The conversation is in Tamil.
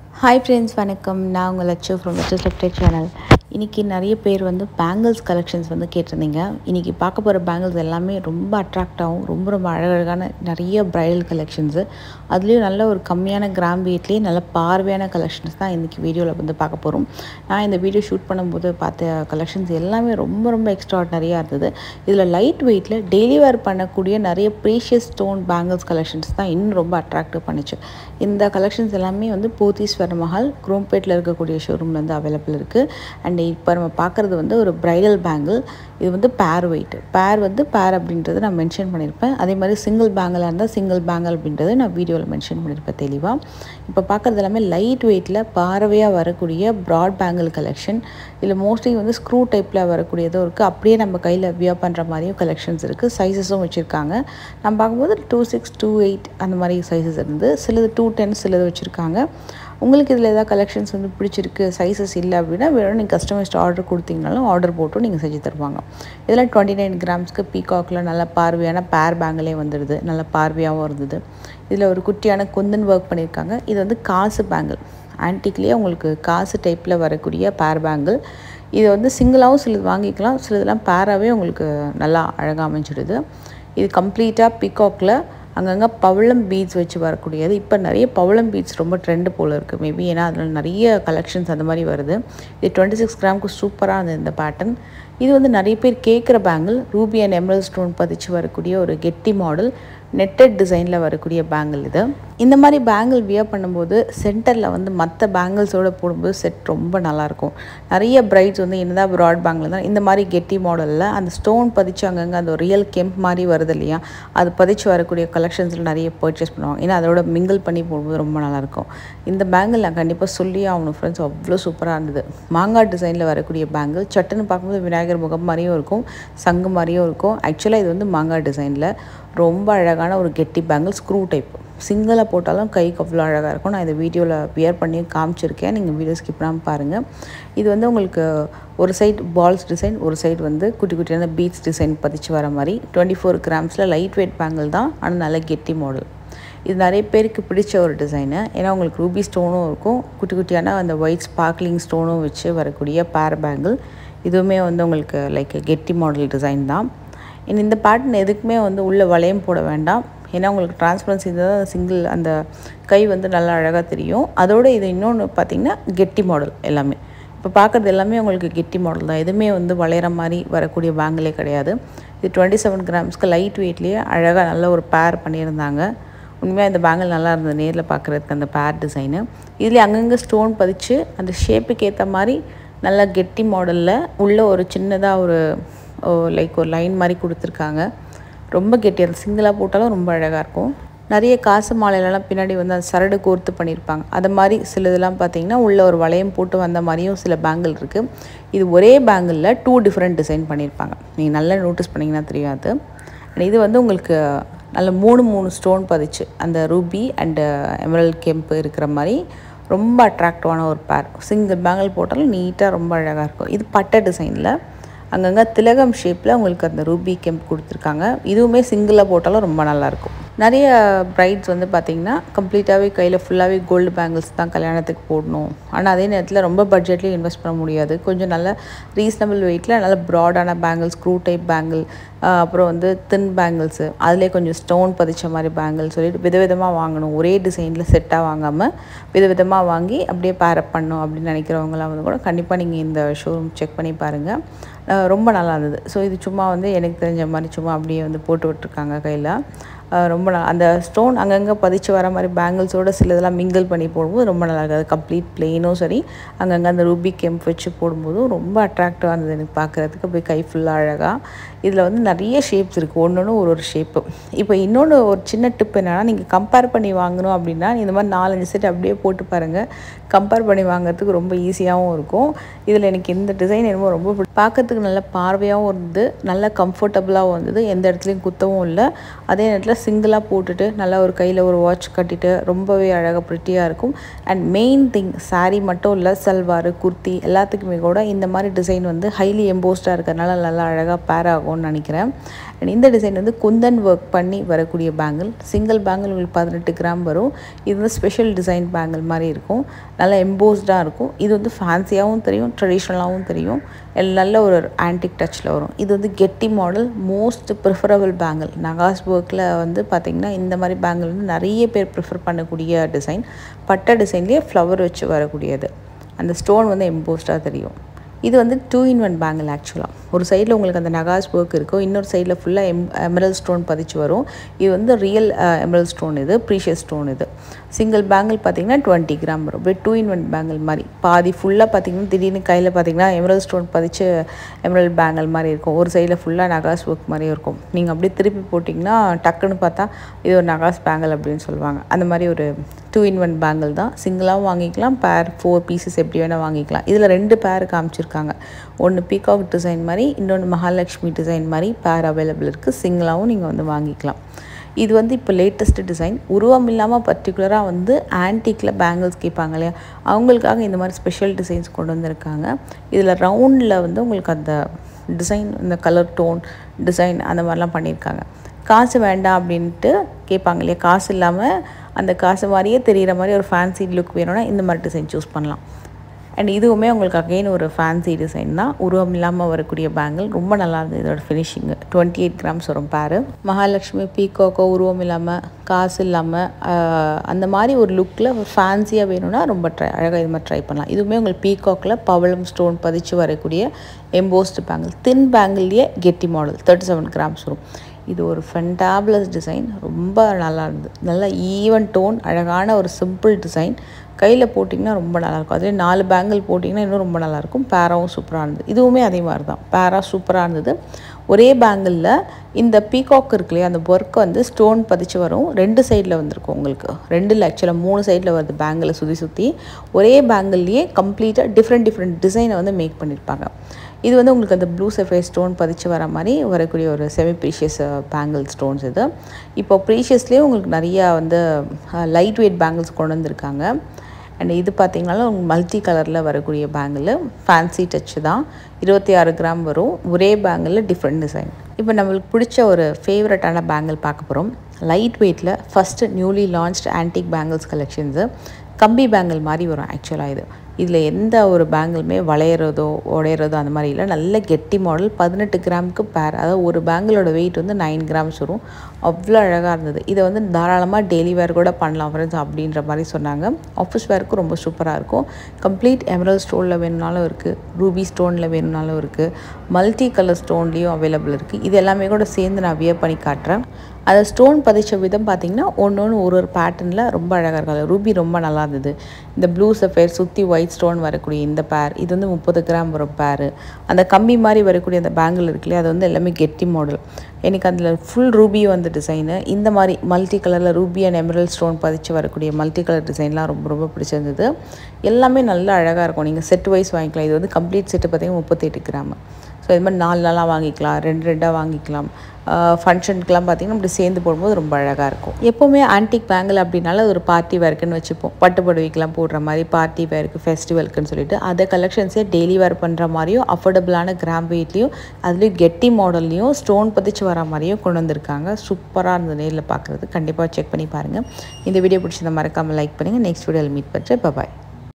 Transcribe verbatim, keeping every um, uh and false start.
Hi friends, வணக்கம். நான் உங்கள் லட்சு ஃப்ரம் லட்சு செப்டேட் சேனல். இன்றைக்கி நிறைய பேர் வந்து பேங்கிள்ஸ் கலெக்ஷன்ஸ் வந்து கேட்டிருந்தீங்க. இன்றைக்கி பார்க்க போகிற பேங்கிள்ஸ் எல்லாமே ரொம்ப அட்ராக்டாகவும் ரொம்ப ரொம்ப அழகழகான நிறைய ப்ரைடல் கலெக்ஷன்ஸு. அதுலேயும் நல்ல ஒரு கம்மியான கிராம் வெயிட்லேயே நல்ல பார்வையான கலெக்ஷன்ஸ் தான் இன்றைக்கி வீடியோவில் வந்து பார்க்க போகிறோம். நான் இந்த வீடியோ ஷூட் பண்ணும்போது பார்த்த கலெக்ஷன்ஸ் எல்லாமே ரொம்ப ரொம்ப எக்ஸ்ட்ராடினரியாக இருந்தது. இதில் லைட் வெயிட்டில் டெய்லி வேர் பண்ணக்கூடிய நிறைய ப்ரீஷியஸ் ஸ்டோன் பேங்கிள்ஸ் கலெக்ஷன்ஸ் தான் இன்னும் ரொம்ப அட்ராக்டிவ் பண்ணிச்சு. இந்த கலெக்ஷன்ஸ் எல்லாமே வந்து போத்தீஸ் மஹால் குரோம்பேட்டில் இருக்கக்கூடிய ஷோரூமில் வந்து அவைலபிள் இருக்குது. அண்ட் இப்போ நம்ம பார்க்குறது வந்து ஒரு ப்ரைடல் பேங்கிள். இது வந்து பேர் வெயிட் பேர் வந்து பேர் அப்படின்றத நான் மென்ஷன் பண்ணியிருப்பேன். அதே மாதிரி சிங்கிள் பேங்கிளாக இருந்தால் சிங்கிள் பேங்கிள் அப்படின்றத நான் வீடியோவில் மென்ஷன் பண்ணியிருப்பேன் தெளிவாக. இப்போ பார்க்குறது எல்லாமே லைட் வெயிட்டில் பார்வையாக வரக்கூடிய ப்ராட் பேங்கிள் கலெக்ஷன். இதில் மோஸ்ட்லி வந்து ஸ்க்ரூ டைப்பில் வரக்கூடியதும் இருக்குது, அப்படியே நம்ம கையில் வியர் பண்ணுற மாதிரியும் கலெக்ஷன்ஸ் இருக்குது. சைஸஸும் வச்சுருக்காங்க. நம்ம பார்க்கும்போது டூ சிக்ஸ் டூ எயிட் அந்த மாதிரி சைஸஸ் இருந்து சிலது டூ டென் சிலது வச்சுருக்காங்க. உங்களுக்கு இதில் எதாவது கலெக்ஷன்ஸ் வந்து பிடிச்சிருக்கு, சைஸஸ் இல்லை அப்படின்னா வேணும் நீங்கள் கஸ்டமைஸ்ட் ஆர்டர் கொடுத்தீங்கனாலும் ஆர்டர் போட்டும் நீங்கள் செஞ்சு தருவாங்க. இதில் டுவெண்ட்டி நைன் கிராம்ஸ்க்கு பீகாக்கில் நல்ல பார்வையான பேர் பேங்கிலே வந்துடுது, நல்ல பார்வையாகவும் இருந்தது. இதில் ஒரு குட்டியான குந்தன் ஒர்க் பண்ணியிருக்காங்க. இது வந்து காசு பேங்கிள், ஆன்டிக்லேயே உங்களுக்கு காசு டைப்பில் வரக்கூடிய பேர் பேங்கிள். இது வந்து சிங்கிளாகவும் சிலது வாங்கிக்கலாம், சிலதெல்லாம் பேராகவே உங்களுக்கு நல்லா அழகாக அமைஞ்சிடுது. இது கம்ப்ளீட்டாக பீகாக்கில் அங்கங்கே பவளம் பீட்ஸ் வச்சு வரக்கூடியது. இப்போ நிறைய பவளம் பீட்ஸ் ரொம்ப ட்ரெண்டு போல் இருக்குது மேபி, ஏன்னா அதில் நிறைய கலெக்ஷன்ஸ் அந்த மாதிரி வருது. இது டுவெண்ட்டி சிக்ஸ் கிராமுக்கு சூப்பராக இருந்தது இந்த பேட்டர்ன். இது வந்து நிறைய பேர் கேட்குற bangle, ruby and emerald stone பதிச்சு வரக்கூடிய ஒரு கெட்டி மாடல் நெட்டட் டிசைனில் வரக்கூடிய பேங்கிள். இது இந்த மாதிரி பேங்கிள் வியர் பண்ணும்போது சென்டரில் வந்து மற்ற பேங்கிள்ஸோடு போடும்போது செட் ரொம்ப நல்லாயிருக்கும். நிறைய பிரைட்ஸ் வந்து என்னதான் ப்ராட் பேங்கிள் தான் இந்த மாதிரி கெட்டி மாடலில் அந்த ஸ்டோன் பதிச்சு அங்கங்கே அந்த ரியல் கெம்ப் மாதிரி வருது இல்லையா, அது பதிச்சு வரக்கூடிய கலெக்ஷன்ஸில் நிறைய பர்ச்சேஸ் பண்ணுவாங்க. ஏன்னா அதோட மிங்கிள் பண்ணி போடும்போது ரொம்ப நல்லாயிருக்கும். இந்த பேங்கிள் நான் கண்டிப்பாக சொல்லி ஆகணும் ஃப்ரெண்ட்ஸ், அவ்வளோ சூப்பராக இருந்தது. மாங்காய் டிசைனில் வரக்கூடிய பேங்கிள், சட்டுன்னு பார்க்கும்போது விநாயகர் முகம் மாதிரியும் இருக்கும், சங்கு மாதிரியும் இருக்கும். ஆக்சுவலாக இது வந்து மாங்காய் டிசைனில் ரொம்ப அழகான ஒரு கெட்டி பேங்கிள், ஸ்க்ரூ டைப். சிங்கிளாக போட்டாலும் கைக்கு அவ்வளோ அழகாக இருக்கும். நான் இந்த வீடியோவில் வியர் பண்ணி காமிச்சிருக்கேன், நீங்கள் வீடியோ ஸ்கிப் பண்ணாமல் பாருங்கள். இது வந்து உங்களுக்கு ஒரு சைட் பால்ஸ் டிசைன், ஒரு சைடு வந்து குட்டி குட்டியான பீட்ஸ் டிசைன் பதிச்சு வர மாதிரி டுவெண்ட்டி ஃபோர் கிராம்ஸில் லைட் வெயிட் பேங்கிள் தான், ஆனால் நல்ல கெட்டி மாடல். இது நிறைய பேருக்கு பிடிச்ச ஒரு டிசைனு. ஏன்னா உங்களுக்கு ரூபி ஸ்டோனும் இருக்கும், குட்டி குட்டியான அந்த ஒயிட் ஸ்பார்க்லிங் ஸ்டோனும் வச்சு வரக்கூடிய பேர் பேங்கிள். இதுவுமே வந்து உங்களுக்கு லைக் கெட்டி மாடல் டிசைன் தான். இந்த பேட்டர்ன் எதுக்குமே வந்து உள்ளே வளையம் போட வேண்டாம், ஏன்னா உங்களுக்கு டிரான்ஸ்பரன்சி தான் சிங்கிள் அந்த கை வந்து நல்லா அழகாக தெரியும். அதோடு இது இன்னொன்று பார்த்திங்கன்னா கெட்டி மாடல் எல்லாமே. இப்போ பார்க்குறது எல்லாமே உங்களுக்கு கெட்டி மாடல் தான், எதுவுமே வந்து வளையிற மாதிரி வரக்கூடிய பேங்கிளே கிடையாது. இது டுவெண்ட்டி செவன் கிராம்ஸ்க்கு லைட் வெயிட்லேயே அழகாக நல்ல ஒரு பேர் பண்ணியிருந்தாங்க. உண்மையாக இந்த பேங்கிள் நல்லா இருந்தது நேரில் பார்க்குறதுக்கு அந்த பேர் டிசைனு. இதில் அங்கங்கே ஸ்டோன் பதிச்சு அந்த ஷேப்புக்கு ஏற்ற மாதிரி நல்லா கெட்டி மாடலில் உள்ள ஒரு சின்னதாக ஒரு லைக் ஒரு லைன் மாதிரி கொடுத்துருக்காங்க. ரொம்ப கெட்டி, அது சிங்கிளாக போட்டாலும் ரொம்ப அழகாக இருக்கும். நிறைய காசு மாலையிலலாம் பின்னாடி வந்து அந்த சரடு கோர்த்து பண்ணியிருப்பாங்க, அது மாதிரி சில இதெல்லாம் பார்த்திங்கன்னா உள்ள ஒரு வளையம் போட்டு வந்த மாதிரியும் சில பேங்கிள் இருக்குது. இது ஒரே பேங்கிளில் டூ டிஃப்ரெண்ட் டிசைன் பண்ணியிருப்பாங்க, நீங்கள் நல்லா நோட்டீஸ் பண்ணிங்கன்னா தெரியாது. இது வந்து உங்களுக்கு நல்ல மூணு மூணு ஸ்டோன் பதிச்சு அந்த ரூபி அண்டு எமரல்ட் கெம்ப் இருக்கிற மாதிரி ரொம்ப அட்ராக்டிவான ஒரு பேர். சிங்கிள் பேங்கிள் போட்டாலும் நீட்டாக ரொம்ப அழகாக இருக்கும். இது பட்டை டிசைனில் அங்கங்கே திலகம் ஷேப்பில் உங்களுக்கு அந்த ரூபி கெம்ப் கொடுத்துருக்காங்க. இதுவுமே சிங்கிளாக போட்டாலும் ரொம்ப நல்லாயிருக்கும். நிறைய ப்ரைட்ஸ் வந்து பார்த்திங்கன்னா கம்ப்ளீட்டாகவே கையில் ஃபுல்லாகவே கோல்டு பேங்கிள்ஸ் தான் கல்யாணத்துக்கு போடணும், ஆனால் அதே நேரத்தில் ரொம்ப பட்ஜெட்லேயும் இன்வெஸ்ட் பண்ண முடியாது. கொஞ்சம் நல்ல ரீசனபிள் வெயிட்டில் நல்ல ப்ராடான பேங்கிள்ஸ், ஸ்க்ரூ டைப் பேங்கிள், அப்புறம் வந்து தின் பேங்கிள்ஸு, அதிலே கொஞ்சம் ஸ்டோன் பதிச்ச மாதிரி பேங்கிள் சொல்லிட்டு விதவிதமாக வாங்கணும், ஒரே டிசைனில் செட்டாக வாங்காமல் விதவிதமாக வாங்கி அப்படியே பேரப் பண்ணணும் அப்படின்னு நினைக்கிறவங்களாம் வந்து கூட கண்டிப்பாக நீங்கள் இந்த ஷோரூம் செக் பண்ணி பாருங்கள். ரொம்ப நல்லா இருந்தது. ஸோ இது சும்மா வந்து எனக்கு தெரிஞ்ச மாதிரி சும்மா அப்படியே வந்து போட்டு விட்டுருக்காங்க கையில். ரொம்ப நல்லா அந்த ஸ்டோன் அங்கங்கே பதிச்சு வர மாதிரி பேங்கிள்ஸோடு சில இதெல்லாம் மிங்கிள் பண்ணி போடும்போது ரொம்ப நல்லா இருக்காது. கம்ப்ளீட் பிளெயினும் சரி, அங்கங்கே அந்த ரூபி கெம்ப் வச்சு போடும்போதும் ரொம்ப அட்ராக்டிவாக இருந்தது எனக்கு பார்க்குறதுக்கு. அப்படியே கை ஃபுல்லாக அழகாக. இதில் வந்து நிறைய ஷேப்ஸ் இருக்குது, ஒன்று ஒன்று ஒரு ஒரு ஷேப்பு. இப்போ இன்னொன்று ஒரு சின்ன டிப் என்னென்னா, நீங்கள் கம்பேர் பண்ணி வாங்கணும் அப்படின்னா இந்த மாதிரி நாலஞ்சு செட் அப்படியே போட்டு பாருங்கள், கம்பேர் பண்ணி வாங்குறதுக்கு ரொம்ப ஈஸியாகவும் இருக்கும். இதில் எனக்கு இந்த டிசைன் என்னமோ ரொம்ப பார்க்கறதுக்கு நல்ல பார்வையாகவும் இருந்தது, நல்ல கம்ஃபர்டபுளாகவும் இருந்தது, எந்த இடத்துலையும் குத்தவும் இல்லை. அதே நேரத்தில் சிங்கிளாக போட்டுட்டு நல்லா ஒரு கையில் ஒரு வாட்ச் கட்டிட்டு ரொம்பவே அழகாக ப்ரிட்டியாக இருக்கும். அண்ட் மெயின் திங், சாரீ மட்டும் இல்லை, சல்வார் குர்த்தி எல்லாத்துக்குமே கூட இந்த மாதிரி டிசைன் வந்து ஹைலி எம்போஸ்டாக இருக்கிறதுனால நல்லா அழகாக பேர் ஆகும். இருக்கும்னு நினைக்கிறேன். அண்ட் இந்த டிசைன் வந்து குந்தன் ஒர்க் பண்ணி வரக்கூடிய பேங்கிள். சிங்கிள் பேங்கிள் உங்களுக்கு பதினெட்டு கிராம் வரும். இது வந்து ஸ்பெஷல் டிசைன் பேங்கிள் மாதிரி இருக்கும். நல்லா எம்போஸ்டாக இருக்கும். இது வந்து ஃபேன்சியாகவும் தெரியும், ட்ரெடிஷ்னலாகவும் தெரியும். நல்ல ஒரு ஆன்டிக் டச்சில் வரும். இது வந்து கெட்டி மாடல், மோஸ்ட் ப்ரிஃபரபிள் பேங்கிள். நகாஸ் ஒர்க்கில் வந்து பார்த்திங்கன்னா இந்த மாதிரி பேங்கிள் வந்து நிறைய பேர் ப்ரிஃபர் பண்ணக்கூடிய டிசைன். பட்டை டிசைன்லேயே ஃப்ளவர் வச்சு வரக்கூடியது. அந்த ஸ்டோன் வந்து எம்போஸ்டாக தெரியும். இது வந்து டூ இன் ஒன் பேங்கிள். ஆக்சுவலாக ஒரு சைடில் உங்களுக்கு அந்த நகாஸ் ஒர்க் இருக்கும், இன்னொரு சைடில் ஃபுல்லாக எம் எமரல் ஸ்டோன் பதிச்சு வரும். இது வந்து ரியல் எமரல் ஸ்டோன், இது ப்ரீஷியஸ் ஸ்டோன். இது சிங்கிள் பேங்கிள் பார்த்திங்கன்னா டுவெண்ட்டி கிராம் வரும். அப்படியே டூ இன் ஒன் பேங்கிள் மாதிரி. பாதி ஃபுல்லாக பார்த்திங்கன்னா திடீர்னு கையில் பார்த்திங்கன்னா எமரல் ஸ்டோன் பதிச்சு எமரல் பேங்கிள் மாதிரி இருக்கும். ஒரு சைடில் ஃபுல்லாக நகாஸ் ஒர்க் மாதிரியும் இருக்கும். நீங்கள் அப்படியே திருப்பி போட்டிங்கன்னா டக்குன்னு பார்த்தா இது ஒரு நகாஸ் பேங்கிள் அப்படின்னு சொல்லுவாங்க. அந்த மாதிரி ஒரு டூ இன் ஒன் பேங்கிள் தான். சிங்கிளாகவும் வாங்கிக்கலாம், பேர் ஃபோர் பீசஸ் எப்படி வேணால் வாங்கிக்கலாம். இதில் ரெண்டு பேர் காமிச்சிருக்காங்க. ஒன்று பீகாக் டிசைன் மாதிரி, இன்னொன்று மகாலட்சுமி டிசைன் மாதிரி பேர் அவைலபிள் இருக்குது. சிங்கிளாகவும் நீங்கள் வந்து வாங்கிக்கலாம். இது வந்து இப்போ லேட்டஸ்ட்டு டிசைன். உருவம் இல்லாமல் பர்டிகுலராக வந்து ஆன்டிக்கில் பேங்கிள்ஸ் கேட்பாங்க இல்லையா, அவங்களுக்காக இந்த மாதிரி ஸ்பெஷல் டிசைன்ஸ் கொண்டு வந்திருக்காங்க. இதில் ரவுண்டில் வந்து உங்களுக்கு அந்த டிசைன், இந்த கலர் டோன் டிசைன் அந்த மாதிரிலாம் பண்ணியிருக்காங்க. காசு வேண்டாம் அப்படின்ட்டு கேட்பாங்க இல்லையா, காசு இல்லாமல் அந்த காசு மாதிரியே தெரிகிற மாதிரி ஒரு ஃபேன்சி லுக் வேணும்னா இந்த மாதிரி டிசைன் சூஸ் பண்ணலாம். அண்ட் இதுவுமே உங்களுக்கு அகெயின் ஒரு ஃபேன்சி டிசைன் தான். உருவம் இல்லாமல் வரக்கூடிய பேங்கிள் ரொம்ப நல்லா இருந்தது. இதோட ஃபினிஷிங்கு டுவெண்ட்டி எயிட் கிராம்ஸ் வரும் பேரு. மகாலட்சுமி பீகாக்கோ உருவம் இல்லாமல் காசு இல்லாமல் அந்த மாதிரி ஒரு லுக்கில் ஒரு ஃபேன்சியாக வேணும்னா ரொம்ப ட்ரை அழகாக இது மாதிரி ட்ரை பண்ணலாம். இதுவுமே உங்களுக்கு பீகாக்கில் பவளம் ஸ்டோன் பதிச்சு வரக்கூடிய எம்போஸ்டு பேங்கிள். தின் பேங்கிள்லேயே கெட்டி மாடல் தேர்ட்டி செவன் கிராம்ஸ் வரும். இது ஒரு ஃபென்டாபுலஸ் டிசைன். ரொம்ப நல்லா இருந்தது. நல்ல ஈவன் டோன், அழகான ஒரு சிம்பிள் டிசைன். கையில் போட்டிங்கன்னா ரொம்ப நல்லாயிருக்கும். அதிலே நாலு பேங்கிள் போட்டிங்கன்னா இன்னும் ரொம்ப நல்லாயிருக்கும். பேராவும் சூப்பராக இருந்தது. இதுவுமே அதே மாதிரி தான், பேரா சூப்பராக இருந்தது. ஒரே பேங்கிளில் இந்த பீகாக் இருக்கு இல்லையா, அந்த ஒர்க் வந்து ஸ்டோன் பதிச்சு வரும். ரெண்டு சைடில் வந்திருக்கும் உங்களுக்கு. ரெண்டில் ஆக்சுவலாக மூணு சைடில் வருது பேங்கிளை சுற்றி சுற்றி. ஒரே பேங்கிள்லேயே கம்ப்ளீட்டாக டிஃப்ரெண்ட் டிஃப்ரெண்ட் டிசைனை வந்து மேக் பண்ணியிருப்பாங்க. இது வந்து உங்களுக்கு அந்த ப்ளூ சஃபேர் ஸ்டோன் பதிச்சு வர மாதிரி வரக்கூடிய ஒரு செமி ப்ரீஷியஸ் பேங்கிள் ஸ்டோன்ஸ் இது. இப்போ ப்ரீஷியஸ்லேயே உங்களுக்கு நிறையா வந்து லைட் வெயிட் பேங்கிள்ஸ் கொண்டு வந்திருக்காங்க. அண்ட் இது பார்த்திங்கனாலும் உங்களுக்கு மல்டி கலரில் வரக்கூடிய பேங்கிள். ஃபேன்சி டச்சு தான். இருபத்தி ஆறு கிராம் வரும். ஒரே பேங்கிளில் டிஃப்ரெண்ட் டிசைன். இப்போ நம்மளுக்கு பிடிச்ச ஒரு ஃபேவரட்டான பேங்கிள் பார்க்க போகிறோம். லைட் வெயிட்டில் first newly launched antique bangles collections. கம்பி பேங்கிள் மாதிரி வரும் ஆக்சுவலாக இது. இதில் எந்த ஒரு பேங்கிளுமே வளையிறதோ உடையிறதோ அந்த மாதிரி இல்லை. நல்ல கெட்டி மாடல். பதினெட்டு கிராமுக்கு பேர். அதாவது ஒரு பேங்கிளோட வெயிட் வந்து நைன் கிராம்ஸ் வரும். அவ்வளோ அழகாக இருந்தது. இதை வந்து தாராளமாக டெய்லி வேர் கூட பண்ணலாம் ஃப்ரெண்ட்ஸ் அப்படின்ற மாதிரி சொன்னாங்க. ஆஃபீஸ் வேருக்கு ரொம்ப சூப்பராக இருக்கும். கம்ப்ளீட் எமரல் ஸ்டோனில் வேணும்னாலும் இருக்குது, ரூபி ஸ்டோனில் வேணும்னாலும் இருக்குது, மல்டி கலர் ஸ்டோன்லேயும் அவைலபிள் இருக்குது. இது எல்லாமே கூட சேர்ந்து நான் வியர் பண்ணி காட்டுறேன். அதை ஸ்டோன் பதிச்ச விதம் பார்த்திங்கன்னா ஒன்று ஒன்று ஒரு ஒரு பேட்டர்னில் ரொம்ப அழகாக இருக்காது. ரூபி ரொம்ப நல்லா இருந்தது. இந்த ப்ளூ சஃபேர் சுற்றி ஒயிட் ஸ்டோன் வரக்கூடிய இந்த பேர், இது வந்து முப்பது கிராம் வரும் பேர். அந்த கம்பி மாதிரி வரக்கூடிய அந்த பேங்கிள் இருக்குல்லையே, அது வந்து எல்லாமே கெட்டி மாடல். எனக்கு அதில் ஃபுல் ரூபி வந்து டிசைனு. இந்த மாதிரி மல்டி கலரில் ரூபி அண்ட் எமரல் ஸ்டோன் பதிச்சு வரக்கூடிய மல்டி கலர் டிசைன்லாம் ரொம்ப ரொம்ப பிடிச்சிருந்தது. எல்லாமே நல்லா அழகாக இருக்கும். நீங்கள் செட் வைஸ் வாங்கிக்கலாம். இது வந்து கம்ப்ளீட் செட்டு பார்த்திங்கன்னா முப்பத்தெட்டு கிராம். ஸோ இது மாதிரி நாலு நாளாக வாங்கிக்கலாம், ரெண்டு ரெண்டாக வாங்கிக்கலாம். ஃபங்க்ஷனுக்குலாம் பார்த்திங்கன்னா இப்படி சேர்ந்து போடும்போது ரொம்ப அழகாக இருக்கும். எப்போவுமே ஆன்டிக் பேங்கிள் அப்படின்னால ஒரு பார்ட்டி வேர்க்குன்னு வச்சுப்போம். பட்டு புடவைக்கெலாம் போடுற மாதிரி பார்ட்டி வேருக்கு, ஃபெஸ்டிவலுக்குன்னு சொல்லிட்டு அதை கலெக்ஷன்ஸே டெய்லி வேர் பண்ணுற மாதிரியும் அஃபோர்டபுளான கிராம் வெயிட்லேயும் அதுலேயும் கெட்டி மாடல்லையும் ஸ்டோன் பதிச்சு வர மாதிரியும் கொண்டு வந்திருக்காங்க. சூப்பராக இருந்தது நேரில் பார்க்குறது. கண்டிப்பாக செக் பண்ணி பாருங்கள். இந்த வீடியோ பிடிச்சதை மறக்காமல் லைக் பண்ணுங்கள். நெக்ஸ்ட் வீடியோவில் மீட் பண்ணுறேன். பாய்.